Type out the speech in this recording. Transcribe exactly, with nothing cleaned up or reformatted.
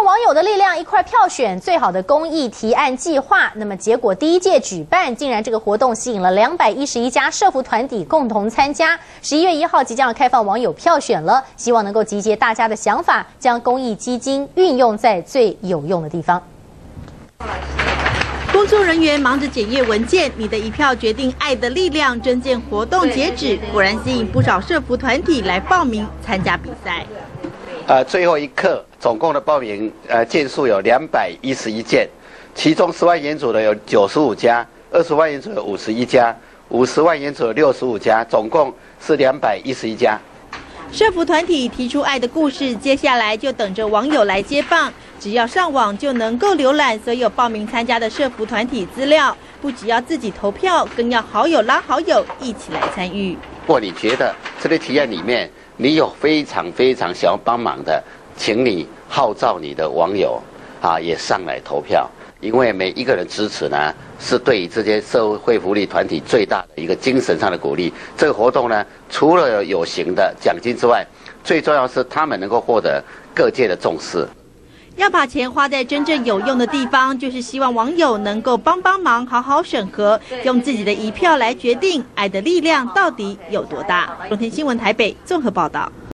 网友的力量一块票选最好的公益提案计划。那么结果第一届举办，竟然这个活动吸引了两百一十一家社福团体共同参加。十一月一号即将要开放网友票选了，希望能够集结大家的想法，将公益基金运用在最有用的地方。 工作人员忙着检阅文件，你的一票决定爱的力量征件活动截止，果然吸引不少社福团体来报名参加比赛。 呃，最后一刻，总共的报名呃件数有两百一十一件，其中十万元组的有九十五家，二十万元组有五十一家，五十万元组有六十五家，总共是两百一十一家。 社福团体提出爱的故事，接下来就等着网友来接棒。只要上网就能够浏览所有报名参加的社福团体资料，不只要自己投票，更要好友拉好友一起来参与。 如果你觉得这个提案里面你有非常非常想要帮忙的，请你号召你的网友啊也上来投票，因为每一个人支持呢，是对于这些社会福利团体最大的一个精神上的鼓励。这个活动呢，除了有有形的奖金之外，最重要是他们能够获得各界的重视。 要把钱花在真正有用的地方，就是希望网友能够帮帮忙，好好审核，用自己的一票来决定爱的力量到底有多大。中天新闻台北综合报道。